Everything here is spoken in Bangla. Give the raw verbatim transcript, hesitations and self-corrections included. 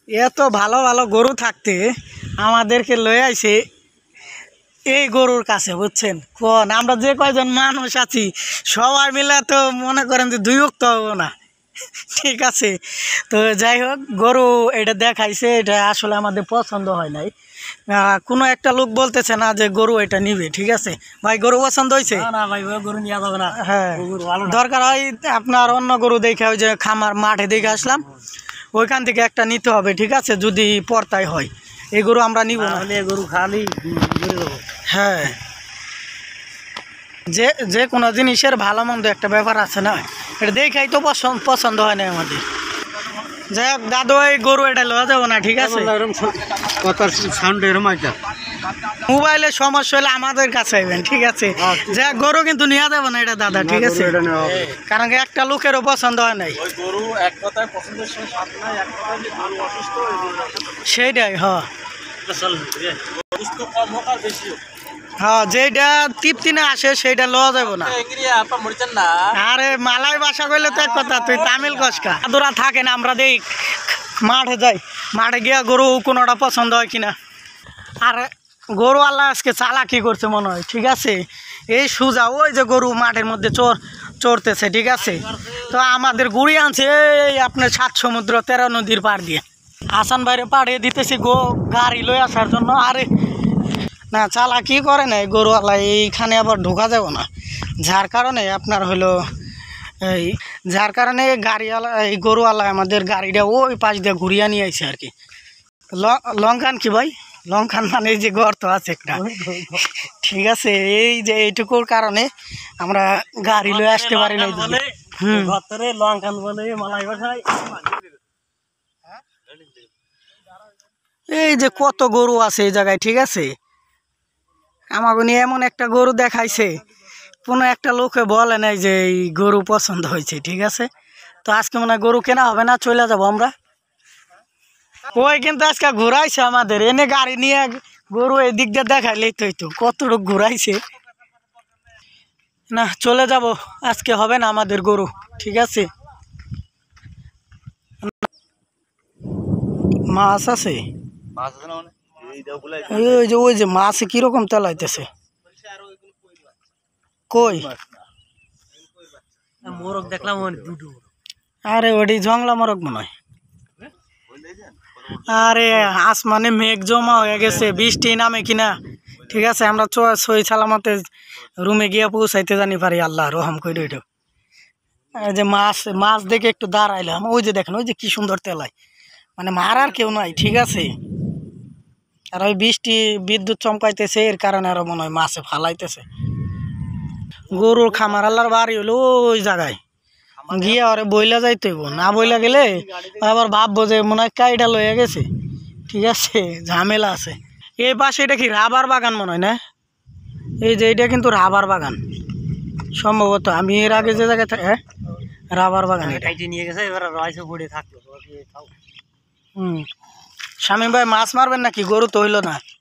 এত ভালো ভালো গরু থাকতে আমাদেরকে লয়ে আইছে এই গরুর কাছে, বুঝছেন? কোন আমরা যে কয়জন মানুষ আছি সবাই মিলে তো মনে করেন যে দুই উক্ত হবো না, ঠিক আছে? তো যাই হোক, গরু এটা দেখাইছে, এটা আসলে আমাদের পছন্দ হয় নাই। কোনো একটা লোক বলতেছে না যে গরু এটা নিবে, ঠিক আছে ভাই? গরু পছন্দ হয়েছে না ভাই, গরু নিয়ে যাবে না। হ্যাঁ, দরকার হয় আপনার অন্য গরু দেখে, ওই যে খামার মাঠে দেখে আসলাম, ওইখান থেকে একটা নিতে হবে, ঠিক আছে? যদি পর্তায় হয় এই গরু আমরা নিব না, গরু খালি। হ্যাঁ, যে যে কোনো জিনিসের ভালো মন্দ একটা ব্যাপার আছে না, এটা দেখাই তো পছন্দ পছন্দ হয় না আমাদের। যাই হোক দাদু, এই গরু এটা লওয়া যাবো না, ঠিক আছে? মোবাইলের সমস্যা হলে আমাদের কাছে আইবেন, ঠিক আছে? যে গরু কিন্তু নিয়ে যাবো না এটা দাদা, ঠিক আছে? কারণ একটা লোকেরও পছন্দ হয় নাই সেইটাই। হ্যাঁ হ্যাঁ, যেটা তৃপ্তি না আসে সেইটা লওয়া যাবো না। আরে মালাই ভাষা কইলে তো এক কথা, তুই তামিল কসকা দূরা থাকে না। আমরা দেখ মাঠে যাই, মাঠে গিয়া গরু কোনোটা পছন্দ হয় কিনা। আর গরু আল্লাহ আজকে চালাকি করছে মনে হয়, ঠিক আছে? এই সুজা ওই যে গরু মাঠের মধ্যে চোর চড়তেছে, ঠিক আছে? তো আমাদের গুড়ি আনছে এই আপনার সাত সমুদ্র তেরো নদীর পাড় দিয়ে, হাসান বাইরে পাড়িয়ে দিতেছি গো গাড়ি লয়ে আসার জন্য। আরে না, চালাকি করে নাই গরুওয়ালা, এইখানে আবার ঢোকা যাব না, যার কারণে আপনার হলো এই যার কারণে গাড়িওয়ালা এই গরুওয়ালা আমাদের গাড়িটা ওই পাশ দিয়ে ঘুরিয়ে নিয়ে আইছে আর কি। লঙ্কান কি ভাই? লঙ্কান মানে এই যে গর্ত আছে একটা, ঠিক আছে? এই যে এইটুকুর কারণে আমরা গাড়ি লয়ে আসতে পারি না। হুম, লঙ্কান বলে মালাই ভাষায়। এই যে কত গরু আছে এই জায়গায়, ঠিক আছে? আমাকে নিয়ে এমন একটা গরু দেখাইছে, কোনো একটা লোকে বলে নাই যে এই গরু পছন্দ হয়েছে, ঠিক আছে? তো আজকে মনে হয় গরু কেনা হবে না, চলে যাবো আমরা। ওই কিন্তু আজকে ঘুরাইছে আমাদের, এনে গাড়ি নিয়ে গরু এই দিক দিয়ে দেখাইলেই তো তো কতটুকু ঘুরাইছে। না, চলে যাব, আজকে হবে না আমাদের গরু, ঠিক আছে? মাছ আছে, ওই যে ওই যে মাছ কিরকম তেলাইতেছে, কই মোরগ দেখলাম। আরে ওটি জংলা মোরগ মনে হয়। আরে আসমানে মেঘ জমা হয়ে গেছে, বৃষ্টি নামে কিনা, ঠিক আছে? আমরা সই সালামতে রুমে গিয়ে পৌঁছাইতে জানি পারি, আল্লাহ রহম করে। ওইটা এই যে মাছ মাছ দেখে একটু দাঁড়াইলাম, ওই যে দেখেন ওই যে কি সুন্দর তেলাই, মানে মারার কেউ নাই, ঠিক আছে? আর ওই বৃষ্টি বিদ্যুৎ চমকাইতেছে, এর কারণে আরো মনে হয় মাছে ফালাইতেছে। গরুর খামার আল্লাহর বাড়ি হলো ওই জায়গায়, গিয়ে আরে বইলা যাইতে হইব, না বইলা গেলে আবার ভাববো যে মনে হয় কাইটা লইয়া গেছে, ঠিক আছে? ঝামেলা আছে। এই পাশে এটা কি রাবার বাগান মনে হয় না? এই যে এটা কিন্তু রাবার বাগান সম্ভবত, আমি এর আগে যে জায়গায় হ্যাঁ রাবার বাগান নিয়ে গেছে। এবার রয়েছে পড়ে থাকলো। হুম, শামীম ভাই মাছ মারবেন নাকি? গরু তো হইলো না।